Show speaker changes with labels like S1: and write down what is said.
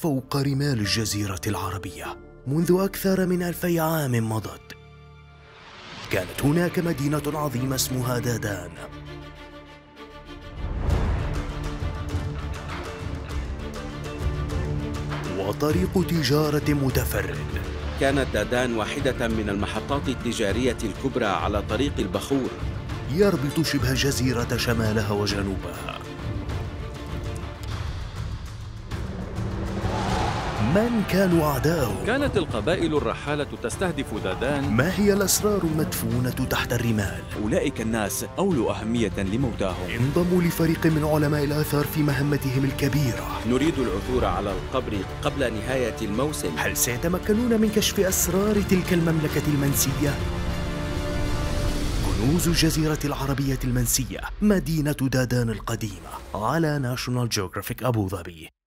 S1: فوق رمال الجزيرة العربية منذ أكثر من 2000 عام مضت. كانت هناك مدينة عظيمة اسمها دادان، وطريق تجارة متفرد.
S2: كانت دادان واحدة من المحطات التجارية الكبرى على طريق البخور،
S1: يربط شبه الجزيرة شمالها وجنوبها. من كانوا أعداؤه؟
S3: كانت القبائل الرحالة تستهدف دادان.
S1: ما هي الأسرار المدفونة تحت الرمال؟
S4: أولئك الناس أولوا أهمية لموتاهم.
S1: انضموا لفريق من علماء الآثار في مهمتهم الكبيرة.
S2: نريد العثور على القبر قبل نهاية الموسم.
S1: هل سيتمكنون من كشف أسرار تلك المملكة المنسية؟ كنوز الجزيرة العربية المنسية، مدينة دادان القديمة، على ناشونال جيوغرافيك أبو ظبي.